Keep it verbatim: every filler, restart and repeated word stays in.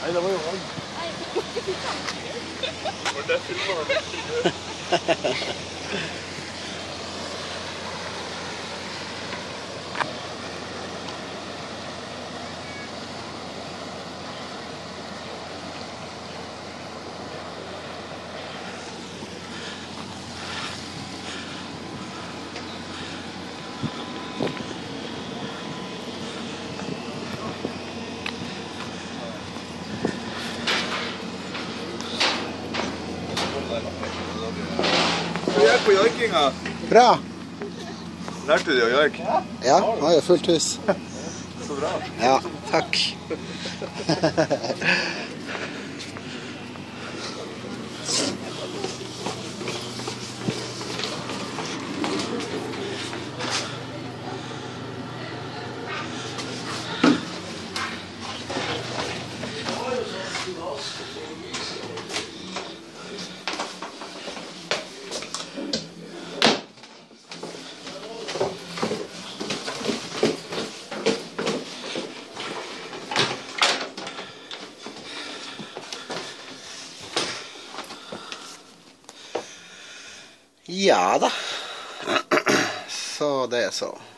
Nei, det var jo han. Var det filmen han? Du er på joikinga. Bra. Lærte du å joike? Ja, nå har jeg fullt hus. Så bra. Ja, takk. Ja da, så det er så.